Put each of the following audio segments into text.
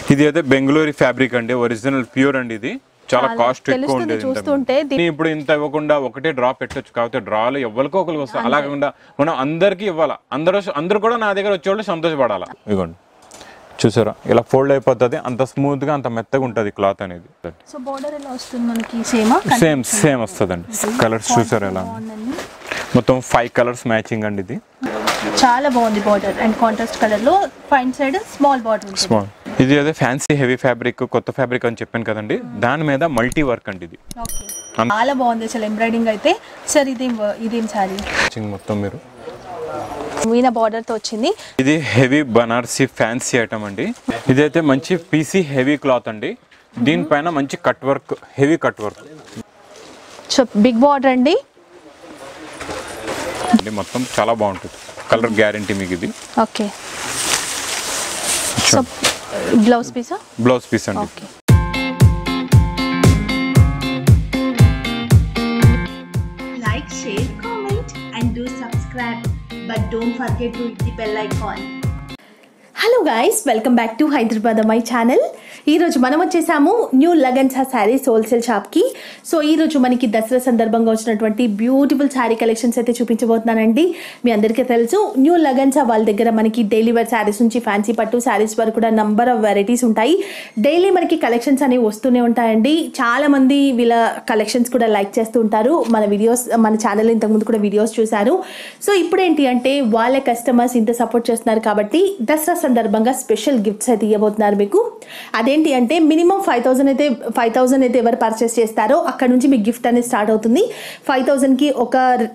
ఇది అయితే బెంగళూరు ఫ్యాబ్రిక్ అండి, ఒరిజినల్ ప్యూర్ అండి. ఇది చాలా కాస్ట్ ఎక్కువ ఉండేది. ఇప్పుడు ఇంత ఇవ్వకుండా ఒకటే డ్రా పెట్టొచ్చు, కాకపోతే డ్రాలు ఎవరికో ఒకరికి వస్తాయి. అలా కాకుండా మనం అందరికి ఇవ్వాలా, అందరూ కూడా నా దగ్గర వచ్చేవాళ్ళు సంతోషపడాలా. ఇదిగోండి చూసారా, ఇలా ఫోల్డ్ అయిపోతుంది, అంత స్మూత్ గా అంత మెత్తగా ఉంటుంది క్లాత్ అనేది. సేమ్ వస్తుందండి. కలర్స్ చూసారా ఎలా మొత్తం 5 కలర్స్ మ్యాచింగ్ అండి. ఇది చాలా బాగుంది బార్డర్ అండ్ కాంట్రాస్ట్ కలర్ లో, పైన సైడ్ స్మాల్ బార్డర్ స్మాల్. ఇది అదే ఫ్యాన్సీ హెవీ ఫ్యాబ్రిక్, కొత్త ఫ్యాబ్రిక్ అని చెప్పాను కదండి, దాని మీద మల్టీ వర్క్ అండి. ఇది చాలా బాగుంది అసలు ఎంబ్రాయిడింగ్ అయితే. సార్ ఇదేం సారీ మొత్తం మీరు మీనా బార్డర్ తో వచ్చింది. ఇది హెవీ బనారసి ఫ్యాన్సీ ఐటమ్ అండి. ఇదైతే మంచి పీసీ హెవీ క్లాత్ అండి. దీనిపైన మంచి cut work, heavy cut work. So big border అండి, మొత్తం చాలా బాగుంటుంది. కలర్ గ్యారంటీ మీకు ఇది. ఓకే సో బ్లౌజ్ పీస్ అండి. Like, share, comment and do subscribe, but don't forget to hit the bell icon. Hello guys, welcome back to Hyderabad అమ్మాయి channel. ఈరోజు మనం వచ్చేసాము న్యూ లగన్షా శారీస్ హోల్సేల్ షాప్కి. సో ఈరోజు మనకి దసరా సందర్భంగా వచ్చినటువంటి బ్యూటిఫుల్ శారీ కలెక్షన్స్ అయితే చూపించబోతున్నానండి. మీ అందరికీ తెలుసు న్యూ లగన్షా వాళ్ళ దగ్గర మనకి డైలీ వేర్ శారీస్ నుంచి ఫ్యాన్సీ పట్టు శారీస్ వరకు కూడా నంబర్ ఆఫ్ వెరైటీస్ ఉంటాయి. డైలీ మనకి కలెక్షన్స్ అనేవి వస్తూనే ఉంటాయండి. చాలామంది వీళ్ళ కలెక్షన్స్ కూడా లైక్ చేస్తూ ఉంటారు. మన వీడియోస్, మన ఛానల్ ఇంతకుముందు కూడా వీడియోస్ చూశారు. సో ఇప్పుడు ఏంటి అంటే వాళ్ళ కస్టమర్స్ ఇంత సపోర్ట్ చేస్తున్నారు కాబట్టి దసరా సందర్భంగా స్పెషల్ గిఫ్ట్స్ అయితే ఇవ్వబోతున్నారు మీకు. అదేంటి అంటే మినిమం 5,000 అయితే ఎవరు పర్చేస్ చేస్తారో అక్కడ నుంచి మీకు గిఫ్ట్ అనేది స్టార్ట్ అవుతుంది. 5,000కి ఒక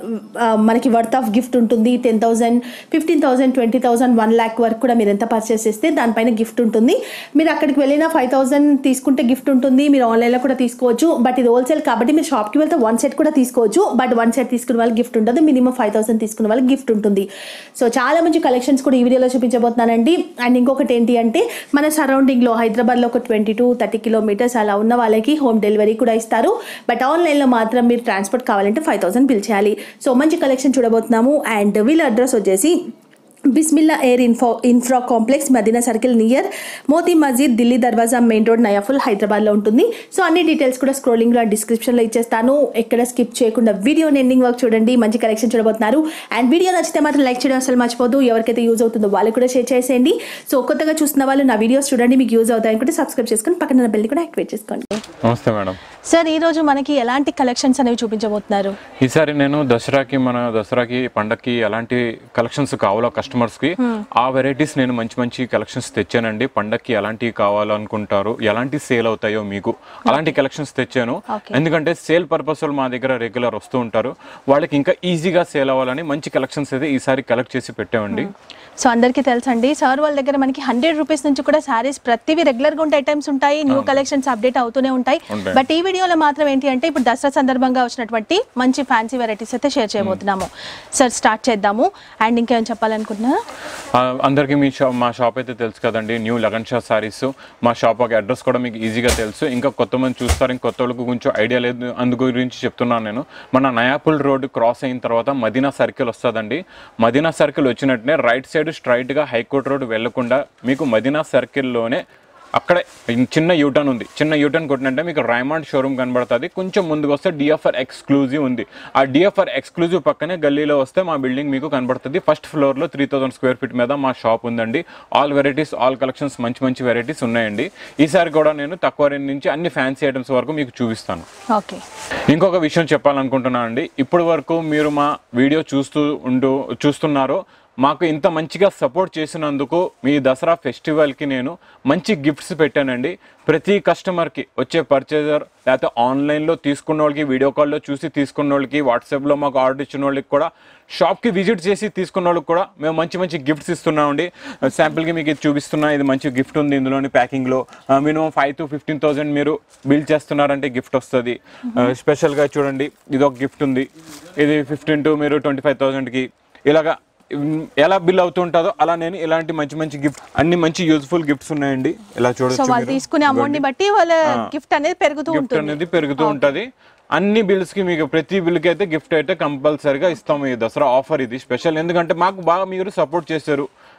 మనకి వర్త్ ఆఫ్ గిఫ్ట్ ఉంటుంది. 10,000, 15,000, 20,000, 1 lakh వరకు కూడా మీరు ఎంత పర్చేస్ చేస్తే దానిపైన గిఫ్ట్ ఉంటుంది. మీరు అక్కడికి వెళ్ళినా 5,000 తీసుకుంటే గిఫ్ట్ ఉంటుంది. మీరు ఆన్లైన్లో కూడా తీసుకోవచ్చు. బట్ ఇది హోల్సేల్ కాబట్టి మీరు షాప్కి వెళ్తే 1 set కూడా తీసుకోవచ్చు. బట్ 1 set తీసుకున్న వాళ్ళకి గిఫ్ట్ ఉండదు. మినిమం 5,000 తీసుకున్న వాళ్ళకి గిఫ్ట్ ఉంటుంది. సో చాలా మంచి కలెక్షన్స్ కూడా ఈ వీడియోలో చూపించబోతున్నానండి. అండ్ ఇంకొకటి ఏంటి అంటే మన సరౌండింగ్లో హైదరాబాద్లో ఒక 20 to 30 kilometers అలా ఉన్న వాళ్ళకి హోమ్ డెలివరీ కూడా ఇస్తారు. బట్ ఆన్లైన్లో మాత్రం మీరు ట్రాన్స్పోర్ట్ కావాలంటే 5,000 బిల్ చేయాలి. సో మంచి కలెక్షన్ చూడబోతున్నాము. అండ్ వీళ్ళ అడ్రస్ వచ్చేసి Bismillah air infra complex, Madina circle near Moti Masjid, Delhi Darwaza, main road, Nayapul, హైదరాబాద్లో ఉంటుంది. సో అన్ని డీటెయిల్స్ కూడా స్క్రోలింగ్లో డిస్క్రిప్షన్లో ఇచ్చేస్తాను. ఎక్కడ స్కిప్ చేయకుండా వీడియోని ఎండింగ్ వరకు చూడండి. మంచి కలెక్షన్ చూడబోతున్నారు. అండ్ వీడియో నచ్చితే మాత్రం లైక్ చేయడం అసలు మర్చిపోదు. ఎవరికైతే యూజ్ అవుతుందో వాళ్ళకి కూడా షేర్ చేసేయండి. సో కొత్తగా చూస్తున్న వాళ్ళు నా వీడియోస్ చూడండి, మీకు యూజ్ అవుతాయి అనుకుంటే సబ్స్క్రైబ్ చేసుకొని పక్కన బెల్ కూడా యాక్టివేట్ చేసుకోండి. నమస్తే మేడం. సార్ ఈరోజు మనకి ఎలాంటి కలెక్షన్స్ అనేవి చూపించబోతున్నారు? ఈసారి నేను దసరాకి పండగకి ఎలాంటి కలెక్షన్స్ కావాలో కస్టమర్స్ కి ఆ వెరైటీస్ నేను మంచి కలెక్షన్స్ తెచ్చానండి. పండగకి ఎలాంటివి కావాలనుకుంటారు, ఎలాంటి సేల్ అవుతాయో మీకు అలాంటి కలెక్షన్స్ తెచ్చాను. ఎందుకంటే సేల్ పర్పస్ మా దగ్గర రెగ్యులర్ వస్తూ ఉంటారు, వాళ్ళకి ఇంకా ఈజీగా సేల్ అవ్వాలని మంచి కలెక్షన్స్ అయితే ఈసారి కలెక్ట్ చేసి పెట్టామండి. సో అందరికీ తెలుసండి, సార్ వాళ్ళ దగ్గర మనకి 100 రూపీస్ నుంచి కూడా శారీస్ ప్రతివి రెగ్యులర్ గా ఉండే ఐటమ్స్ ఉంటాయి. న్యూ కలెక్షన్స్ అప్డేట్ అవుతూనే ఉంటాయి. బట్ ఈ వీడియోలో మాత్రం ఏంటి అంటే ఇప్పుడు దసరా సందర్భంగా వచ్చినటువంటి మంచి ఫ్యాన్సీ వెరైటీస్ అయితే షేర్ చేయబోతున్నాము. సార్ స్టార్ట్ చేద్దాము. అండ్ ఇంకేం చెప్పాలనుకుంటున్నారా? అందరికీ మా షాప్ అయితే తెలుసు కదండి, న్యూ లగన్షా సారీస్. మా షాప్ ఒక అడ్రస్ కూడా మీకు ఈజీగా తెలుసు. ఇంకా కొత్త మంది చూస్తారు, ఇంకొత్త వాళ్ళకి కొంచెం ఐడియా లేదు, అందు గురించి చెప్తున్నాను నేను. మన నయాపుల్ రోడ్ క్రాస్ అయిన తర్వాత మదీనా సర్కిల్ వస్తుందండి. మదీనా సర్కిల్ వచ్చినట్టునే రైట్ సైడ్ స్ట్రైట్ గా హైకోర్ట్ రోడ్ వెళ్లకుండా మీకు మదీనా సర్కిల్లోనే అక్కడే చిన్న యూటర్న్ ఉంది. చిన్న యూటర్న్ కొట్టినంటే మీకు రైమండ్ షోరూమ్ కనబడుతుంది. కొంచెం ముందుకు వస్తే డిఎఫ్ఆర్ ఎక్స్క్లూజివ్ ఉంది. ఆ డిఎఫ్ఆర్ ఎక్స్క్లూజివ్ పక్కనే గల్లీలో వస్తే మా బిల్డింగ్ మీకు కనబడుతుంది. ఫస్ట్ ఫ్లోర్లో 3,000 square feet మీద మా షాప్ ఉందండి. ఆల్ వెరైటీస్, ఆల్ కలెక్షన్స్ మంచి వెరైటీస్ ఉన్నాయండి. ఈసారి కూడా నేను తక్కువ రేంజ్ నుంచి అన్ని ఫ్యాన్సీ ఐటమ్స్ వరకు మీకు చూపిస్తాను. ఓకే, ఇంకొక విషయం చెప్పాలనుకుంటున్నాను అండి. ఇప్పటి వరకు మీరు మా వీడియో చూస్తున్నారో మాకు ఇంత మంచిగా సపోర్ట్ చేసినందుకు మీ దసరా ఫెస్టివల్కి నేను మంచి గిఫ్ట్స్ పెట్టానండి. ప్రతి కస్టమర్కి వచ్చే పర్చేజర్ లేకపోతే ఆన్లైన్లో తీసుకున్న వాళ్ళకి, వీడియో కాల్లో చూసి తీసుకున్న వాళ్ళకి, వాట్సాప్లో మాకు ఆర్డర్ ఇచ్చిన వాళ్ళకి కూడా, షాప్కి విజిట్ చేసి తీసుకున్న వాళ్ళకి కూడా మేము మంచి గిఫ్ట్స్ ఇస్తున్నామండి. శాంపిల్కి మీకు ఇది చూపిస్తున్నా. ఇది మంచి గిఫ్ట్ ఉంది ఇందులోని ప్యాకింగ్లో. మినిమం 5,000 to 15,000 మీరు బిల్ చేస్తున్నారంటే గిఫ్ట్ వస్తుంది. స్పెషల్గా చూడండి, ఇది ఒక గిఫ్ట్ ఉంది. ఇది 15 to మీరు 25,000కి ఇలాగా ఎలా బిల్ అవుతుంటుందో అలా నేను ఇలాంటి మంచి గిఫ్ట్, అన్ని మంచి యూజ్ఫుల్ గిఫ్ట్స్ ఉన్నాయండి. ఇలా చూడొచ్చు. వాళ్ళు తీసుకునే అమౌంట్ ని బట్టి వాళ్ళ గిఫ్ట్ అనేది పెరుగుతూ ఉంటుంది. అన్ని బిల్స్ కి మీకు ప్రతి బిల్ కి అయితే గిఫ్ట్ అయితే కంపల్సరీగా ఇస్తాము. ఈ దసరా ఆఫర్ ఇది స్పెషల్. ఎందుకంటే మాకు బాగా మీరు సపోర్ట్ చేశారు.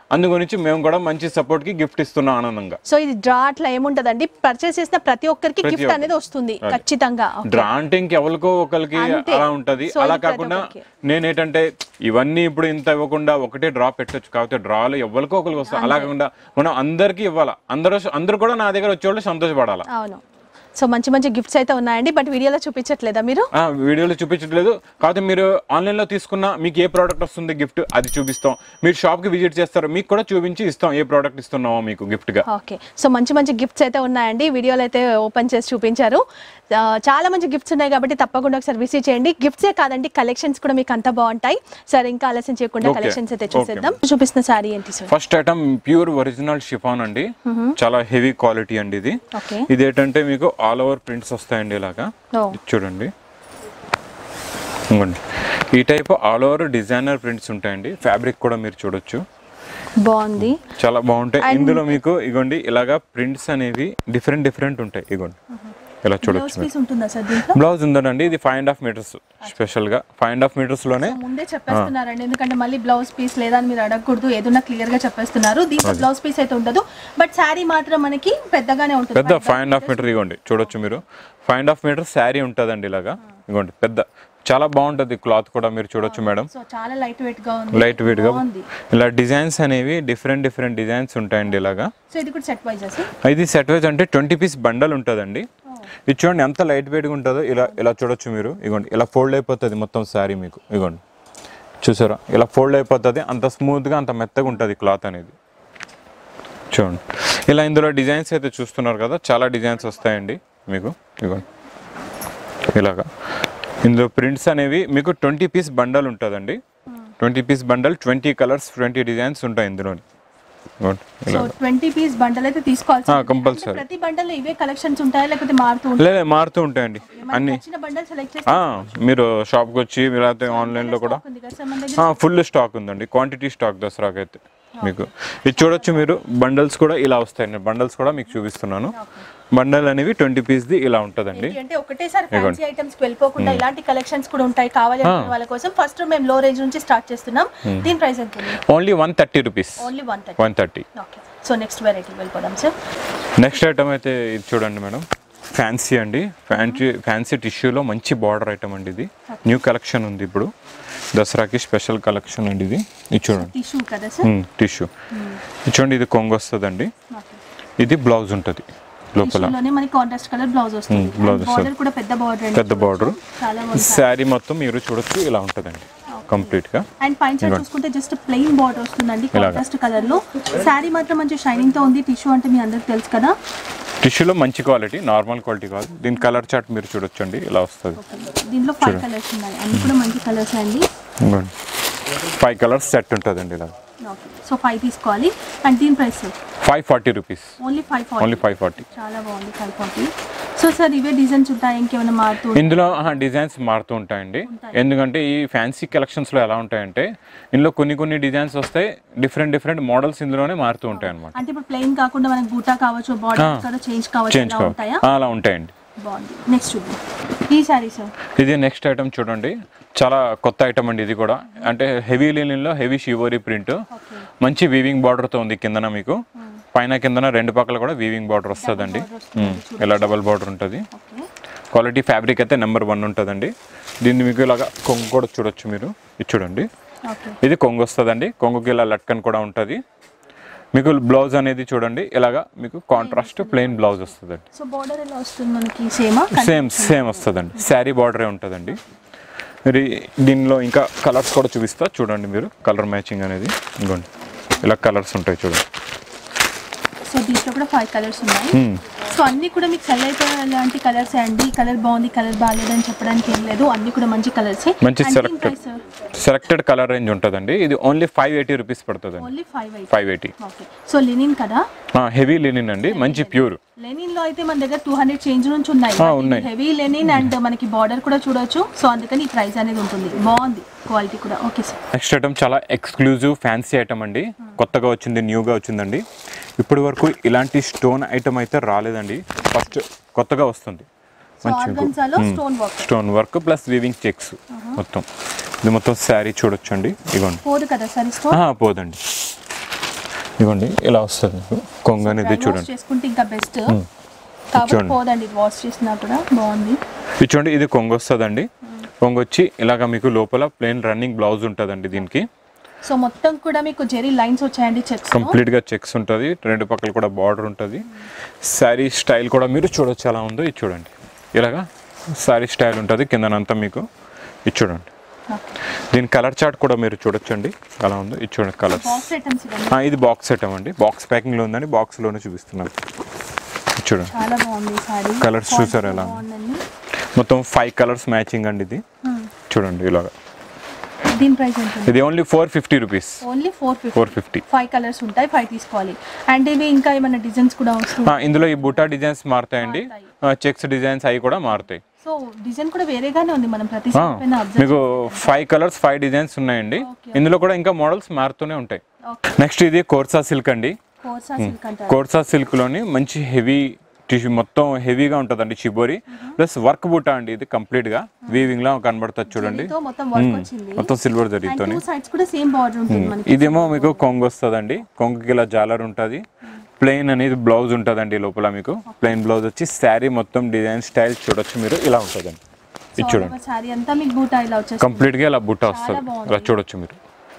అందు గురించి మేము కూడా మంచి సపోర్ట్ కి గిఫ్ట్ ఇస్తున్నాం ఆనందంగా. సో ఇది డ్రా అట్లా ఏముంటదండి, పర్చేస్ చేసిన ప్రతి ఒక్కరికి గిఫ్ట్ అనేది వస్తుంది ఖచ్చితంగా. డ్రా అంటే ఇంకెవరికో ఒకరికి అలా ఉంటది, అలా కాకుండా నేనేంటంటే ఇవన్నీ ఇప్పుడు ఇంత ఇవ్వకుండా ఒకటే డ్రా పెట్టచ్చు, కాకపోతే డ్రాలు ఎవరికో ఒకరికి వస్తాయి, అలా కాకుండా మనం అందరికి ఇవ్వాలా, అందరూ కూడా నా దగ్గర వచ్చేవాళ్ళు సంతోషపడాలా. అవును. సో మంచి మంచి గిఫ్ట్స్ అయితే ఉన్నాయండి, బట్ వీడియోలో చూపించట్లేదా మీరు? వీడియోలో చూపించట్లేదు, కాకపోతే మీరు ఆన్లైన్లో తీసుకున్న మీకు ఏ ప్రోడక్ట్ వస్తుంది గిఫ్ట్ అది చూపిస్తాం. మీరు షాప్కి విజిట్ చేస్తారు, మీకు కూడా చూపించి ఇస్తాం ఏ ప్రోడక్ట్ ఇస్తున్నామో మీకు గిఫ్ట్గా. ఓకే, సో మంచి మంచి గిఫ్ట్స్ అయితే ఉన్నాయండి, వీడియోలో అయితే ఓపెన్ చేసి చూపించారు. చాలా మంచి గిఫ్ట్స్ ఉన్నాయి కాబట్టి తప్పకుండా ఒకసారి విజిట్ చేయండి. గిఫ్ట్సే కాదండి, కలెక్షన్స్ కూడా మీకు అంతా బాగుంటాయి. సరే ఇంకా ఆలస్యం చేయకుండా కలెక్షన్స్ అయితే చూసేద్దాం. చూపిస్తున్న సారీ ఏంటి sir? First item pure original chiffon అండి, చాలా హెవీ క్వాలిటీ అండి ఇది. ఇది ఏంటంటే మీకు ఆల్ ఓవర్ ప్రింట్స్ వస్తాయండి ఇలాగా, చూడండి ఈ type all over designer prints ఉంటాయండి. ఫ్యాబ్రిక్ కూడా మీరు చూడొచ్చు, బాగుంది, చాలా బాగుంటాయి. ఇందులో మీకు ఇగోండి ఇలాగా ప్రింట్స్ అనేవి డిఫరెంట్ ఉంటాయి. ఇగోండి ఇలా చూడొచ్చు. బ్లౌజ్ ఉందండి, ఇది 5.5 మీటర్స్, స్పెషల్ గా 5.5 మీటర్స్ లోనే ముందే చెప్పేస్తున్నారండి, ఎందుకంటే మళ్ళీ బ్లౌజ్ పీస్ లేదా అని మీరు అడగకూడదు, ఏదైనా క్లియర్ గా చెప్పేస్తున్నారు. దీంట్లో బ్లౌజ్ పీస్ అయితే ఉండదు, బట్ శారీ మాత్రం మనకి పెద్దగానే ఉంటుంది. పెద్ద 5.5 మీటర్ ఇగోండి చూడొచ్చు మీరు, 5.5 మీటర్ శారీ ఉంటుందండి ఇలాగా. ఇగోండి పెద్ద, చాలా బాగుంటది క్లాత్ కూడా మీరు చూడొచ్చు మేడం. చాలా లైట్ వెయిట్ గా ఉంది, లైట్ వెయిట్ గా ఇలా డిజైన్స్ అనేవి డిఫరెంట్ డిజైన్స్ ఉంటాయండి ఇలాగా. సో ఇది కూడా సెట్ వైజ్. ఇది సెట్ వైజ్ అంటే 20 పీస్ బండల్ ఉంటుందండి. ఇది చూడండి ఎంత లైట్ వెయిట్గా ఉంటుందో, ఇలా చూడొచ్చు మీరు. ఇగోండి ఇలా ఫోల్డ్ అయిపోతుంది మొత్తం శారీ మీకు. ఇగోండి చూసారా, ఇలా ఫోల్డ్ అయిపోతుంది, అంత స్మూత్గా అంత మెత్తగా ఉంటుంది క్లాత్ అనేది. చూడండి ఇలా ఇందులో డిజైన్స్ అయితే చూస్తున్నారు కదా, చాలా డిజైన్స్ వస్తాయండి మీకు. ఇగోండి ఇలాగా ఇందులో ప్రింట్స్ అనేవి మీకు 20 పీస్ బండల్ ఉంటుందండి. 20 పీస్ బండల్, 20 కలర్స్, 20 డిజైన్స్ ఉంటాయి ఇందులో. 20 పీస్ బండల్ అయితే తీసుకోవాలి కంపల్సరీ. ప్రతి బండల్ ఇవే కలెక్షన్స్ ఉంటాయా లేకపోతే మారుతూ ఉంటాయా? లేదు మారుతూ ఉంటాయండి అన్ని. మీరు షాప్కి వచ్చి మీరు అయితే ఆన్లైన్లో కూడా ఫుల్ స్టాక్ ఉందండి, క్వాంటిటీ స్టాక్ దసరాకి అయితే మీకు. ఇది చూడొచ్చు మీరు, బండల్స్ కూడా ఇలా వస్తాయండి. బండల్స్ కూడా మీకు చూపిస్తున్నాను. బండల్ అనేవి 20 పీస్ ది ఇలా ఉంటదండి. అంటే ఒకటేసారి ఫ్యాన్సీ ఐటమ్స్ కి వెళ్ళిపోకుండా ఇలాంటి కలెక్షన్స్ కూడా ఉంటాయి కావాలి అనుకునే వాళ్ళ కోసం. ఫస్ట్ మేము లో రేంజ్ నుంచి స్టార్ట్ చేస్తున్నాం. దీని ప్రైస్ ఎంత ఉంది? Only 130 rupees. Only 130. Okay, so next variety వెళ్ళిపోదాం సార్. నెక్స్ట్ ఐటమ్ అయితే ఇది చూడండి మేడం, ఫ్యాన్సీ అండి. ఫ్యాన్సీ టిష్యూలో మంచి బార్డర్ ఐటమ్ అండి. ఇది న్యూ కలెక్షన్ ఉంది ఇప్పుడు దసరాకి, స్పెషల్ కలెక్షన్ అండి ఇది. ఇది చూడండి టిష్యూ కదా సార్, టిష్యూ. ఇది చూడండి, ఇది కొంగు వస్తుందండి. ఇది బ్లౌజ్ ఉంటుంది లోపల, మనకి కాంట్రాస్ట్ కలర్ బ్లౌజ్ వస్తుంది. బోర్డర్ కూడా పెద్ద బోర్డర్, పెద్ద బోర్డర్. శారీ మొత్తం మీరు చూడొచ్చు ఇలా ఉంటదండి కంప్లీట్ గా. అండ్ పైన సైడ్ చూసుకుంటే జస్ట్ ప్లెయిన్ బోర్డర్ వస్తుందండి కాంట్రాస్ట్ కలర్ లో. శారీ మాత్రం మంచి షైనింగ్ తో ఉంది. టిష్యూ అంటే మీ అందరికి తెలుసు కదా, టిష్యూలో మంచి క్వాలిటీ, నార్మల్ క్వాలిటీ కాదు. దీని కలర్ చార్ట్ మీరు చూడొచ్చండి ఇలా వస్తుంది. దీంట్లో 5 కలర్స్ ఉన్నాయి, అన్ని కూడా మంచి కలర్స్ అండి. 5 కలర్స్ సెట్ ఉంటుందండి ఇలా. సో 5 తీసుకోవాలి. అండ్ దీని ప్రైస్ 540 రూపీస్. ఓన్లీ 540. ఓన్లీ 540. చాలా బాగుంది 540. సో సార్ ఇవే డిజైన్స్ ఉంటాయి, ఇంకేమైనా మారుతూ? ఇందులో డిజైన్స్ మారుతూ ఉంటాయండి. ఎందుకంటే ఈ ఫ్యాన్సీ కలెక్షన్స్లో ఎలా ఉంటాయంటే ఇందులో కొన్ని డిజైన్స్ వస్తాయి, డిఫరెంట్ మోడల్స్ ఇందులోనే మారుతూ ఉంటాయి అనమాట. అంటే ఇప్పుడు ప్లెయిన్ కాకుండా మనకి బూటా కావచ్చు, బార్డర్ కూడా చేంజ్ కావచ్చు, అలా ఉంటాయండి. బాగుంది. నెక్స్ట్ చూద్దాం ఈ సారీ సార్. ఇది నెక్స్ట్ ఐటమ్ చూడండి, చాలా కొత్త ఐటమ్ అండి ఇది కూడా. అంటే హెవీ లినిన్లో హెవీ షివోరీ ప్రింట్, మంచి వీవింగ్ బార్డర్తో ఉంది. కిందన మీకు పైన కిందన 2 పక్కల కూడా వీవింగ్ బార్డర్ వస్తుందండి. ఇలా డబల్ బార్డర్ ఉంటుంది. క్వాలిటీ ఫ్యాబ్రిక్ అయితే నెంబర్ 1 ఉంటుందండి. దీన్ని మీకు ఇలాగా కొంగు కూడా చూడొచ్చు మీరు. ఇది చూడండి, ఇది కొంగు వస్తుందండి. కొంగుకి ఇలా లట్కన్ కూడా ఉంటుంది. మీకు బ్లౌజ్ అనేది చూడండి ఇలాగా మీకు కాంట్రాస్ట్ ప్లెయిన్ బ్లౌజ్ వస్తుందండి. సో బోర్డర్ ఎలా వస్తుంది మనకి? సేమ్ వస్తుందండి. శారీ బార్డరే ఉంటుందండి. మరి దీనిలో ఇంకా కలర్స్ కూడా చూపిస్తా చూడండి మీరు. కలర్ మ్యాచింగ్ అనేది ఇంకోండి ఇలా కలర్స్ ఉంటాయి చూడండి. సో దీంట్లో కూడా 5 కలర్స్ ఉన్నాయి. సో అన్ని కూడా మీకు సెల్ అయిపోయే లాంటి కలర్స్ అండి. కలర్ బాగుంది, కలర్ బాగాలేదని చెప్పడానికి ఏం లేదు, అన్ని కూడా మంచి కలర్స్. మంచి సెలెక్టెడ్ కలర్ రేంజ్ ఉంటుందండి. ఇది ఓన్లీ 580 రూపీస్ పడుతుంది. ఓన్లీ 580. ఓకే. సో లినిన్ కదా, హెవీ లినిన్ అండి, మంచి ప్యూర్. లెనిన్ లో అయితే మన దగ్గర 200 చేంజ్ నుంచి ఉన్నాయి. హెవీ లెనిన్ అండ్ మనకి బార్డర్ కూడా చూడొచ్చు. సో అందుకని ఈ ప్రైస్ అనేది ఉంటుంది. బాగుంది క్వాలిటీ కూడా. Okay sir. నెక్స్ట్ ఐటమ్ చాలా ఎక్స్క్లూజివ్ ఫ్యాన్సీ ఐటమ్ అండి, కొత్తగా వచ్చింది, న్యూగా వచ్చిందండి. ఇప్పటి వరకు ఇలాంటి స్టోన్ ఐటమ్ అయితే రాలేదండి, ఫస్ట్ కొత్తగా వస్తుంది. Stone work plus weaving checks మొత్తం. ఇది మొత్తం శారీ చూడొచ్చు అండి. ఇగోండి, పోదు కదా సార్? పోదండి. ఇవ్వండి ఇలా వస్తుంది మీకు కొంగు అనేది చూడండి చేసుకుంటే ఇంకా బెస్ట్ కాబట్టి పోదండి వాష్ చేసినా కూడా బాగుంది ఇది చూడండి ఇది కొంగు వస్తుందండి కొంగు వచ్చి ఇలాగ మీకు లోపల ప్లెయిన్ రన్నింగ్ బ్లౌజ్ ఉంటుందండి దీనికి సో మొత్తం కూడా మీకు జెరీ లైన్స్ వచ్చాయండి చెక్స్ కంప్లీట్గా చెక్స్ ఉంటుంది రెండు పక్కల కూడా బార్డర్ ఉంటుంది శారీ స్టైల్ కూడా మీరు చూడొచ్చు ఎలా ఉందో ఇది చూడండి ఇలాగా శారీ స్టైల్ ఉంటుంది కిందనంతా మీకు ఇది చూడండి దీని కలర్ చార్ట్ కూడా మీరు చూడొచ్చండి ఎలా ఉందో ఇది చూడండి కలర్స్ ఇది బాక్స్ ఐటమ్ అండి బాక్స్ ప్యాకింగ్లో ఉందని బాక్స్లోనే చూపిస్తున్నాను చూడండి చాలా బాగుంది సారీ కలర్స్ చూసారు ఎలా మొత్తం 5 కలర్స్ మ్యాచింగ్ అండి ఇది చూడండి ఇలాగా దీని ప్రైస్ ఎంత ఇది ఓన్లీ 450 రూపీస్ ఓన్లీ 450 5 కలర్స్ ఉంటాయి 5 తీసుకోవాలి అండ్ ఇవి ఇంకా ఏమైనా డిజైన్స్ కూడా వస్తాయి ఇందులో ఈ బుటా డిజైన్స్ మారుతాయండి చెక్స్ డిజైన్స్ అవి కూడా మారుతాయి సో డిజైన్ కూడా వేరేగానే ఉంది మనం ప్రతి మీకు 5 కలర్స్ 5 డిజైన్స్ ఉన్నాయండి ఇందులో కూడా ఇంకా మోడల్స్ మారుతూనే ఉంటాయి నెక్స్ట్ ఇది కోర్సా సిల్క్ అండి కోర్సా సిల్క్ లోని మంచి హెవీ టిష్యూ మొత్తం హెవీగా ఉంటుందండి చిబోరి ప్లస్ వర్క్ బూటా అండి ఇది కంప్లీట్ గా వీవింగ్ లా కనబడుతుంది చూడండి మొత్తం సిల్వర్ జరీతో ఇదేమో మీకు కొంగు వస్తుందండి కొంగుకి ఇలా జాలర్ ఉంటుంది ప్లెయిన్ అనేది బ్లౌజ్ ఉంటుందండి లోపల మీకు ప్లెయిన్ బ్లౌజ్ వచ్చి శారీ మొత్తం డిజైన్ స్టైల్ చూడొచ్చు మీరు ఇలా ఉంటుందండి ఇది చూడండి కంప్లీట్ గా ఇలా బూటా వస్తుంది ఇలా చూడొచ్చు మీరు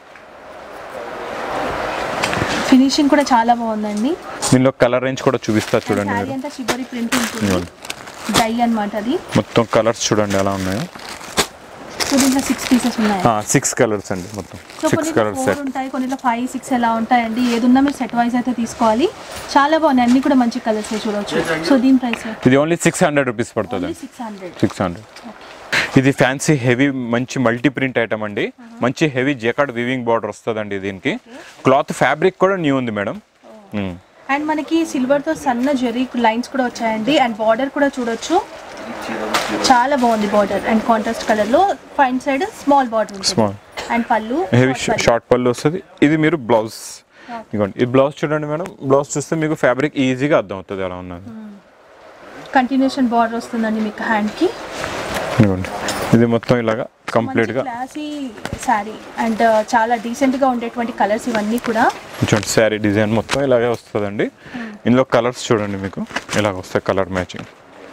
ఫినిషింగ్ కూడా చాలా బాగుందండి దీనిలో కలర్ రేంజ్ కూడా చూపిస్తా చూడండి సారీ అంతా షిబోరి ప్రింట్ ఉంటుంది డై అన్నమాట అది మొత్తం కలర్స్ చూడండి ఎలా ఉన్నాయో సో దీంట్లో 6 పీసెస్ ఉన్నాయి 6 కలర్స్ అండి మొత్తం 6 కలర్స్ సెట్ ఉంటాయి కొన్నిట్లో 5 6 ఎలా ఉంటాయండి ఏదున్నా మీరు సెట్ వైస్ అయితే తీసుకోవాలి చాలా బాగున్నాయి అన్ని కూడా మంచి కలర్స్ చూడొచ్చు సో దీని ప్రైస్ ఇది ఓన్లీ 600 రూపీస్ పడుతుంది 600 ఇది ఫ్యాన్సీ హెవీ మంచి మల్టీ ప్రింట్ ఐటమ్ అండి మంచి హెవీ జెకార్డ్ వీవింగ్ బార్డర్ వస్తుందండి దీనికి క్లాత్ ఫ్యాబ్రిక్ కూడా న్యూ ఉంది మేడం అండ్ మనకి సిల్వర్ తో సన్న జెరీ లైన్స్ కూడా వచ్చాయండి అండ్ బార్డర్ కూడా చూడొచ్చు చాలా బాగుంది బార్డర్ అండ్ కాంట్రాస్ట్ కలర్ లో ఫైన్ సైడ్ స్మాల్ బార్డర్ ఉంటుంది అండ్ పళ్ళు హెవీ షార్ట్ పళ్ళు వస్తుంది ఇది మీరు బ్లౌజ్ ఇదిగోండి ఈ బ్లౌజ్ చూడండి మేడం బ్లౌజ్ చూస్తే మీకు ఫ్యాబ్రిక్ ఈజీగా అర్థం అవుతుంది ఎలా ఉన్నది కంటిన్యూషన్ బార్డర్ వస్తుందండి మీకు హ్యాండ్ కి ఇది మొత్తం ఇలాగా కంప్లీట్ గా క్లాసీ సారీ అండ్ చాలా డీసెంట్ గా ఉండేటువంటి కలర్స్ ఇవన్నీ కూడా చూడండి సారీ డిజైన్ మొత్తం ఇలాగే వస్తుందండి ఇందులో కలర్స్ చూడండి మీకు ఇలాగ వస్తాయి కలర్ మ్యాచింగ్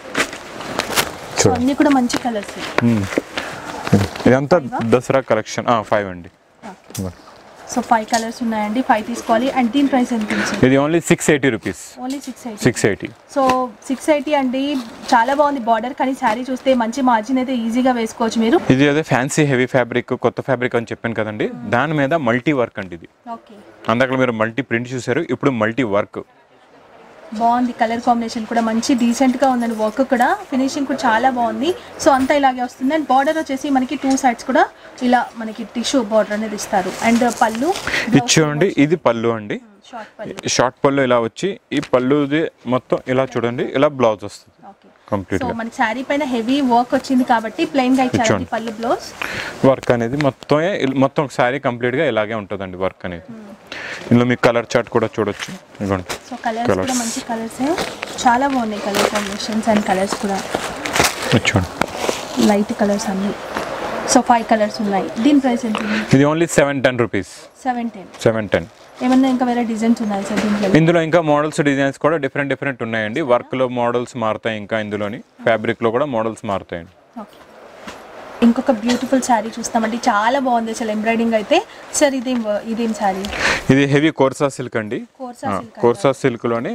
అన్ని కూడా మంచి కలర్స్ ఇదంతా దసరా కలెక్షన్ 5 అండి సో 5 కలర్స్ ఉన్నాయండి 5 తీసుకోవాలి అండ్ దీని ప్రైస్ ఎంత ఇది ఓన్లీ 680 రూపీస్ ఓన్లీ 680 సో 680 అండి చాలా బాగుంది బార్డర్ కానీ శారీ చూస్తే మంచి మార్జిన్ అయితే ఈజీగా వేసుకోవచ్చు మీరు ఇది అదే ఫ్యాన్సీ హెవీ ఫ్యాబ్రిక్ కొత్త ఫ్యాబ్రిక్ అని చెప్పాను కదండి దాని మీద మల్టీ వర్క్ అండి ఇది ఓకే అందులో మీరు మల్టీ ప్రింట్ చూసారు ఇప్పుడు మల్టీ వర్క్ బాగుంది కలర్ కాంబినేషన్ కూడా మంచి డీసెంట్ గా ఉందండి వర్క్ కూడా ఫినిషింగ్ కూడా చాలా బాగుంది సో అంతా ఇలాగే వస్తుంది అండ్ బార్డర్ వచ్చేసి మనకి 2 సైడ్స్ కూడా ఇలా మనకి టిష్యూ బార్డర్ అనేది ఇస్తారు అండ్ పళ్ళు ఇచ్చేయండి ఇది పళ్ళు అండి షార్ట్ పళ్ళు ఇలా వచ్చి ఈ పళ్ళుది మొత్తం ఇలా చూడండి ఇలా బ్లౌజ్ వస్తుంది కంప్లీట్ సో మన సారీ పైన హెవీ వర్క్ వచ్చింది కాబట్టి ప్లెయిన్ గా ఇచ్చారు పళ్ళు బ్లౌజ్ వర్క్ అనేది మొత్తం సారీ కంప్లీట్ గా ఇలాగే ఉంటుందండి వర్క్ అనేది ఇందులో మీకు కలర్ చార్ట్ కూడా చూడొచ్చు ఇదిగోండి సో కలర్స్ కూడా మంచి కలర్స్ చాలా బాగున్నాయి కలర్ కాంబినేషన్స్ అండ్ కలర్స్ కూడా చూడండి లైట్ కలర్స్ అన్ని సో 5 కలర్స్ ఉన్నాయి దీని ప్రైస్ ఎంత ఇది ఓన్లీ 710 రూపీస్ 710 ఏమన్నా ఇంకా వేరే డిజైన్స్ ఉన్నాయి సార్ దీంట్లో ఇందులో ఇంకా మోడల్స్ డిజైన్స్ కూడా డిఫరెంట్ ఉన్నాయండి వర్క్ లో మోడల్స్ మారుతాయి ఇంకా ఇందులోని ఫ్యాబ్రిక్ లో కూడా మోడల్స్ మారుతాయండి ఓకే ఇంకొక బ్యూటిఫుల్ శారీ చూస్తామండి చాలా బాగుంది అసలు ఎంబ్రాయిడింగ్ అయితే సార్ ఇదేం శారీ ఇది హెవీ కోర్సా సిల్క్ అండి కోర్సా సిల్క్ లోని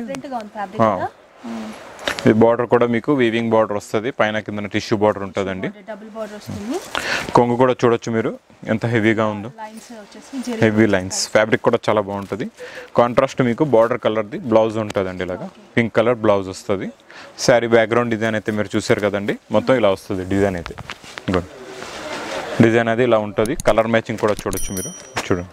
ఈ బార్డర్ కూడా మీకు వీవింగ్ బార్డర్ వస్తుంది పైన కింద టిష్యూ బార్డర్ ఉంటుందండి డబుల్ బార్డర్ వస్తుంది కొంగు కూడా చూడొచ్చు మీరు ఎంత హెవీగా ఉందో హెవీ లైన్స్ ఫ్యాబ్రిక్ కూడా చాలా బాగుంటుంది కాంట్రాస్ట్ మీకు బార్డర్ కలర్ది బ్లౌజ్ ఉంటుందండి ఇలాగా పింక్ కలర్ బ్లౌజ్ వస్తుంది శారీ బ్యాక్గ్రౌండ్ డిజైన్ అయితే మీరు చూసారు కదండి మొత్తం ఇలా వస్తుంది డిజైన్ అయితే గుడ్ డిజైన్ అది ఇలా ఉంటుంది కలర్ మ్యాచింగ్ కూడా చూడొచ్చు మీరు చూడండి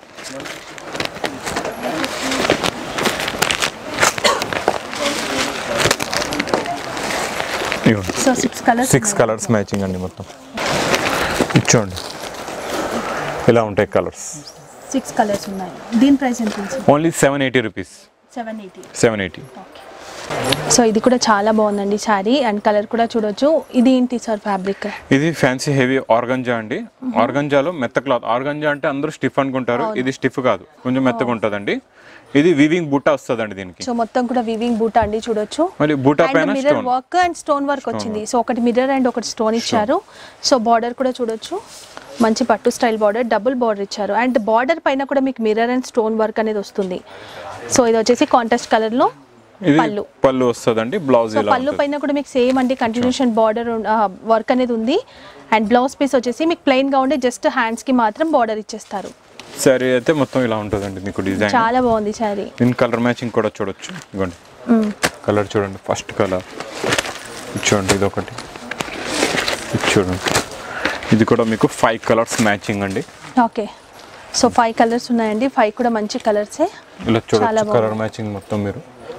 సో 6 కలర్స్ మ్యాచింగ్ అండి మొత్తం చూడండి ఇలా ఉంటాయి కలర్స్ 6 కలర్స్ ఉన్నాయి దీని ప్రైస్ ఎంత ఓన్లీ 780 రూపీస్ 780 సో ఇది కూడా చాలా బాగుందండి శారీ అండ్ కలర్ కూడా చూడొచ్చు ఇది ఏంటి సార్ ఫ్యాబ్రిక్ ఇది ఫ్యాన్సీ హెవీ ఆర్గంజా అండి ఆర్గంజాలో మెత్త క్లాత్ ఆర్గంజా అంటే అందరూ స్టిఫ్ అనుకుంటారు ఇది స్టిఫ్ కాదు కొంచెం మెత్తగా ఉంటుందండి ఇది వీవింగ్ బూటా వస్తదండి దీనికి. సో మొత్తం కూడా వీవింగ్ బూటా అండి చూడొచ్చు. మరి బూటా పైన mirror work and stone work వచ్చింది. సో ఒకటి మిర్రర్ అండ్ ఒకటి స్టోన్ ఇచ్చారు. సో బార్డర్ కూడా చూడొచ్చు, మంచి పట్టు స్టైల్ బార్డర్, డబుల్ బార్డర్ ఇచ్చారు. అండ్ బార్డర్ పైన కూడా మీకు మిర్రర్ అండ్ స్టోన్ వర్క్ అనేది వస్తుంది. సో ఇది వచ్చేసి కాంట్రాస్ట్ కలర్ లో పళ్ళు వస్తదండి. బ్లౌజ్ ఇలా పళ్ళు పైన కూడా మీకు సేమ్ అండి కంటిన్యూషన్ బార్డర్ వర్క్ అనేది ఉంది. అండ్ బ్లౌజ్ పీస్ వచ్చేసి మీకు ప్లెయిన్ గా ఉండే జస్ట్ హ్యాండ్స్ కి మాత్రం బార్డర్ ఇచ్చేస్తారు. సారీ అయితే మొత్తం ఇలా ఉంటుందండి మీకు డిజైన్. చాలా బాగుంది సారీ. దీని కలర్ మ్యాచింగ్ కూడా చూడొచ్చు. ఇదిగోండి కలర్ చూడండి, ఫస్ట్ కలర్ చూడండి, ఇది ఒకటి చూడండి. ఇది కూడా మీకు 5 కలర్స్ మ్యాచింగ్ అండి. ఓకే, సో 5 కలర్స్ ఉన్నాయండి. 5 కూడా మంచి కలర్సే. ఇలా చూడొచ్చు కలర్ మ్యాచింగ్ మొత్తం మీరు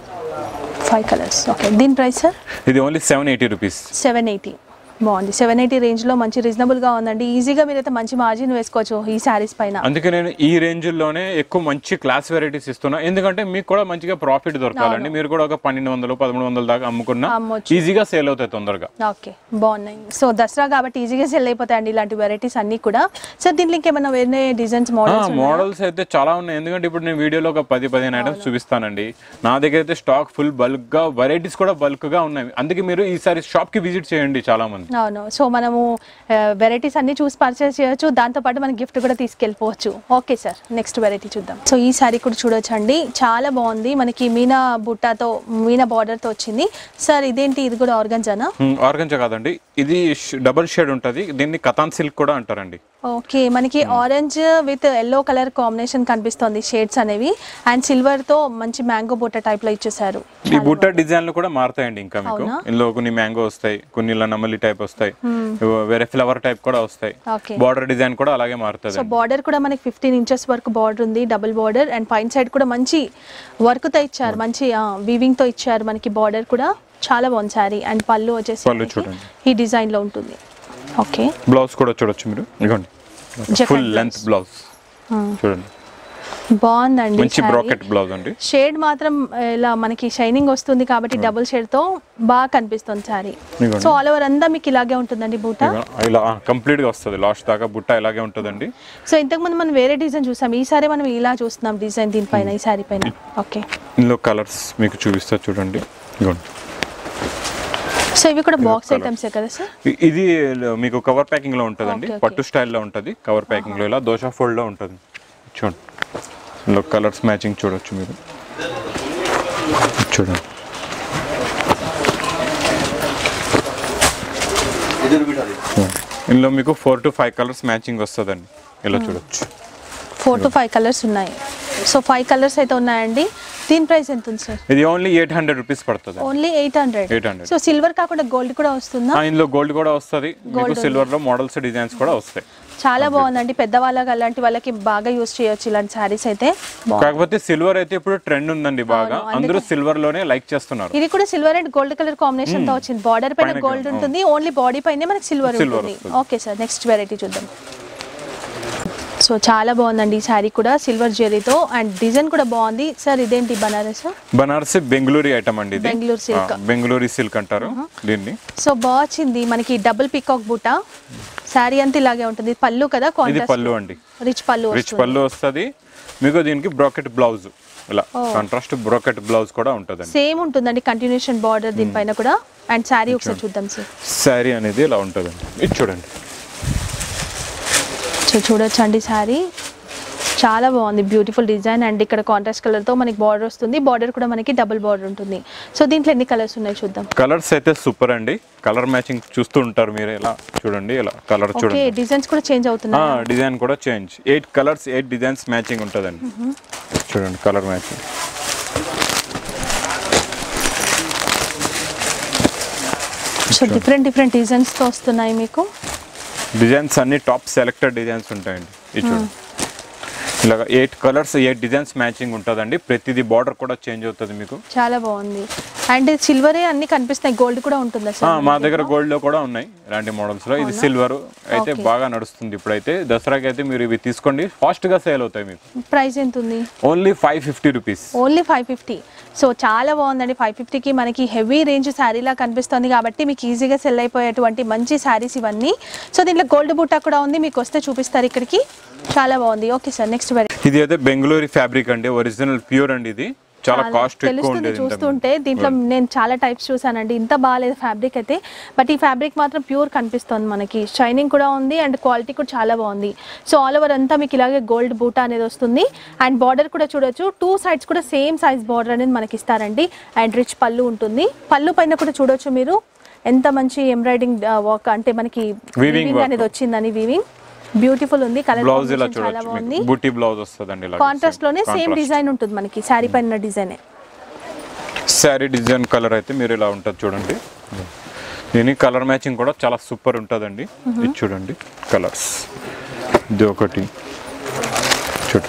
5 కలర్స్. ఓకే, దీని ప్రైస్ సార్? ఇది ఓన్లీ 780 రూపీస్. 780 బాగుంది. 780 రేంజ్ లో మంచి రీజనబుల్ గా ఉందండి. ఈజీగా మీరైతే మంచి మార్జిన్ వేసుకోవచ్చు ఈ సారీస్ పైన. అందుకే నేను ఈ రేంజ్ లోనే ఎక్కువ మంచి క్లాస్ వెరైటీస్ ఇస్తున్నా. ఎందుకంటే మీకు కూడా మంచిగా ప్రాఫిట్ దొరకాలండి. మీరు కూడా ఒక 1200 1300 దాకా అమ్ముకున్నా ఈజీగా సేల్ అవుతాయి తొందరగా. ఓకే, బాగున్నాయి. సో దసరా కాబట్టి ఈజీగా సేల్ అయిపోతాయండి ఇలాంటి వెరైటీస్ అన్ని కూడా. సార్ దీంట్లో ఇంకేమైనా వేరే డిజైన్స్ మోడల్స్ అయితే చాలా ఉన్నాయి. ఎందుకంటే ఇప్పుడు నేను వీడియోలో ఒక 10-15 ఐటమ్స్ చూపిస్తానండి. నా దగ్గర అయితే స్టాక్ ఫుల్ బల్క్ గా, వెరైటీస్ కూడా బల్క్ గా ఉన్నాయి. అందుకే మీరు ఈసారి షాప్ కి విజిట్ చేయండి చాలా మంది. అవును, సో మనము వెరైటీస్ అన్ని చూసి పర్చేస్ చేయొచ్చు, దాంతోపాటు మనకి గిఫ్ట్ కూడా తీసుకెళ్ళిపోవచ్చు. ఓకే సార్, నెక్స్ట్ వెరైటీ చూద్దాం. సో ఈ సారీ కూడా చూడొచ్చు అండి, చాలా బాగుంది. మనకి మీనా బుట్టాతో, మీనా బార్డర్ తో వచ్చింది. సార్ ఇదేంటి, ఇది కూడా ఆర్గంజానా? ఆర్గంజా కాదండి, ఇది డబుల్ షేడ్ ఉంటుంది. దీన్ని కతాన్ సిల్క్ కూడా అంటారండి. ఓకే, మనకి orange with yellow colour combination కనిపిస్తుంది షేడ్స్ అనేవి. అండ్ సిల్వర్ తో మంచి మ్యాంగో బుట్ట టైప్ లో ఇచ్చేసారు. ఈ బుట్ట డిజైన్లు కూడా మారుతాయండి. ఇంకా మీకు ఇందులో కొన్ని మ్యాంగో వస్తాయి, కొన్ని ఇలా నమ్మలి టైప్ వస్తాయి, వేరే ఫ్లవర్ టైప్ కూడా వస్తాయి. బార్డర్ డిజైన్ కూడా అలాగే మారుతుంది. సో బార్డర్ కూడా మనకి 15 ఇంచెస్ వరకు బార్డర్ ఉంది, డబుల్ బార్డర్. అండ్ పైన సైడ్ కూడా మంచి వర్క్ తో ఇచ్చారు, మంచి వీవింగ్ తో ఇచ్చారు. మనకి బార్డర్ కూడా చాలా బాగుంది సారీ. అండ్ పళ్ళు వచ్చేసి ఈ డిజైన్ లో ఉంటుంది. ఓకే, బ్లౌజ్ కూడా చూడొచ్చు మీరు. ఇదిగోండి ఫుల్ లెంత్ బ్లౌజ్ చూడండి, బాగుందండి. మంచి బ్రాకెట్ బ్లౌజ్ అండి. షేడ్ మాత్రం ఇలా మనకి షైనింగ్ వస్తుంది కాబట్టి డబుల్ షేడ్ తో బాగా కనిపిస్తుంది సారీ. సో ఆల్ ఓవర్ అంతా మీకు ఇలాగే ఉంటుందండి బూట. ఇలా కంప్లీట్ గా వస్తుంది, లాస్ట్ దాకా బుట్ట ఇలాగే ఉంటుందండి. సో ఇంతకు ముందు మనం వేరే డిజైన్ చూసాం, ఈ సారీ మనం ఇలా చూస్తున్నాం డిజైన్ దీనిపైన, ఈ సారీ పైన. ఓకే, ఇందులో కలర్స్ మీకు చూపిస్తా చూడండి. ఇదిగోండి, సో ఇవి కూడా బాక్స్ ఐటమ్స్ కదా సార్? ఇది మీకు కవర్ ప్యాకింగ్ లో ఉంటుందండి, పట్టు స్టైల్లో ఉంటుంది. కవర్ ప్యాకింగ్ లో ఇలా దోశ ఫోల్డ్ లో ఉంటుంది. చూడండి, ఇందులో కలర్స్ మ్యాచింగ్ చూడొచ్చు మీరు. చూడండి, ఇందులో మీకు 4 to 5 కలర్స్ మ్యాచింగ్ వస్తుందండి. ఇలా చూడొచ్చు, 4 to 5 కలర్స్ ఉన్నాయి. సో 5 కలర్స్ అయితే ఉన్నాయండి. దీని ప్రైస్ ఎంత ఉంది సార్? ఇది ఓన్లీ 800 రూపీస్ పడుతుంది. ఓన్లీ 800. సో సిల్వర్ కాకుండా గోల్డ్ కూడా వస్తుందా? ఇందులో గోల్డ్ కూడా వస్తుంది. మీకు సిల్వర్ లో మోడల్స్ డిజైన్స్ కూడా వస్తాయి. చాలా బాగుందండి, పెద్దవాళ్ళకి అలాంటి వాళ్ళకి బాగా యూస్ చేయొచ్చు ఇలాంటి సారీస్ అయితే. కాకపోతే సిల్వర్ అయితే ఇప్పుడు ట్రెండ్ ఉందండి బాగా, అందరూ సిల్వర్ లోనే లైక్ చేస్తున్నారు. ఇది కూడా silver and gold colour combination తో వచ్చింది. బార్డర్ పైన గోల్డ్ ఉంటుంది, ఓన్లీ బాడీ పైన మనకి సిల్వర్ ఉంటుంది. ఓకే సార్, నెక్స్ట్ వెరైటీ చూద్దాం. సో చాలా బాగుందండి ఈ సారీ కూడా, సిల్వర్ జెరీతో. అండ్ డిజైన్ కూడా బాగుంది. సార్ ఇదేంటి, బనారస్? బనారసి బెంగళూరు ఐటమ్ అండి. బెంగళూరు సిల్క్, బెంగళూరు సిల్క్ అంటారు దీన్ని. సో బాగుంది, మనకి డబుల్ పికాక్ బూట. సారీ అంతా ఇలాగే ఉంటుంది. పళ్ళు కదా, పళ్ళు అండి, రిచ్ పళ్ళు వస్తుంది మీకు. దీనికి బ్రాకెట్ బ్లౌజ్, ఇలా కాంట్రాస్ట్ బ్రాకెట్ బ్లౌజ్ కూడా ఉంటుంది. సేమ్ ఉంటుందండి కంటిన్యూషన్ బార్డర్ దీనిపైన కూడా. అండ్ సారీ ఒకసారి చూద్దాం సార్. సారీ అనేది ఇలా ఉంటుందండి, ఇది చూడండి. సో చూడొచ్చు అండి, సారీ చాలా బాగుంది, బ్యూటిఫుల్ డిజైన్. అండ్ ఇక్కడ కాంట్రాస్ట్ కలర్ తో మనకి బార్డర్ వస్తుంది. బార్డర్ కూడా మనకి డబుల్ బార్డర్ ఉంటుంది. సో దీంట్లో ఎన్ని కలర్స్ ఉన్నాయి చూద్దాం. కలర్స్ అయితే సూపర్ అండి, కలర్ మ్యాచింగ్ చూస్తూ ఉంటారు మీరు. ఇలా చూడండి, ఇలా కలర్ చూడండి. డిజైన్స్ కూడా చేంజ్ అవుతున్నాయి. డిజైన్ కూడా చేంజ్, 8 కలర్స్ 8 డిజైన్స్ మ్యాచింగ్ ఉంటుందండి. చూడండి colour matching. So different designs తో వస్తున్నాయి మీకు. డిజైన్స్ అన్ని టాప్ సెలెక్టెడ్ డిజైన్స్ ఉంటాయండి. ఇది చూడండి, ఇలాగా 8 కలర్స్ 8 డిజైన్స్ మ్యాచింగ్ ఉంటుందండి. ప్రతిదీ బార్డర్ కూడా చేంజ్ అవుతుంది మీకు. చాలా బాగుంది. అండ్ సిల్వరే అన్ని కనిపిస్తాయి, గోల్డ్ కూడా ఉంటుందా సార్? మా దగ్గర గోల్డ్ లో కూడా ఉన్నాయి ఇలాంటి మోడల్స్ లో. ఇది సిల్వర్ అయితే బాగా నడుస్తుంది ఇప్పుడైతే. దసరాకి అయితే మీరు ఇవి తీసుకోండి, ఫాస్ట్ గా సేల్ అవుతాయి మీకు. ప్రైస్ ఎంత ఉంది? Only 550 rupees. ఓన్లీ 550. సో చాలా బాగుందండి. 550కి మనకి హెవీ రేంజ్ శారీలా కనిపిస్తుంది కాబట్టి మీకు ఈజీగా సెల్ అయిపోయేటువంటి మంచి శారీస్ ఇవన్నీ. సో దీంట్లో గోల్డ్ బుట్ట కూడా ఉంది, మీకు వస్తే చూపిస్తారు ఇక్కడికి. చాలా బాగుంది. Okay sir, next variety. ఇది అయితే బెంగళూరు ఫ్యాబ్రిక్ అండి, ఒరిజినల్ ప్యూర్ అండి. ఇది చాలా కాస్ట్ ఎక్కువ ఉండేది చూస్తుంటే. దీంట్లో నేను చాలా టైప్స్ చూసానండి, ఇంత బాగాలేదు ఫ్యాబ్రిక్ అయితే, బట్ ఈ ఫ్యాబ్రిక్ మాత్రం ప్యూర్ కనిపిస్తుంది మనకి. షైనింగ్ కూడా ఉంది అండ్ క్వాలిటీ కూడా చాలా బాగుంది. సో ఆల్ ఓవర్ అంతా మీకు ఇలాగే గోల్డ్ బూటా అనేది వస్తుంది అండ్ బార్డర్ కూడా చూడొచ్చు, 2 sides కూడా సేమ్ సైజ్ బార్డర్ అనేది మనకి ఇస్తారండి. అండ్ రిచ్ పళ్ళు ఉంటుంది. పళ్ళు పైన కూడా చూడొచ్చు మీరు ఎంత మంచి ఎంబ్రాయిడింగ్ వర్క్, అంటే మనకి వీవింగ్ అనేది వచ్చిందని. వీవింగ్ బ్యూటిఫుల్ ఉంది. కలర్ బ్లౌజ్ ఇలా చూడొచ్చు, బూటీ బ్లౌజ్ వస్తుందండి. ఇలా కాంట్రాస్ట్ లోనే సేమ్ డిజైన్ ఉంటుంది మనకి, శారీ పైన డిజైనే. శారీ డిజైన్ కలర్ అయితే మీరు ఇలా ఉంటుంది చూడండి. దీని కలర్ మ్యాచింగ్ కూడా చాలా సూపర్ ఉంటుందండి. ఇది చూడండి కలర్స్, ఇది ఒకటి చూడండి.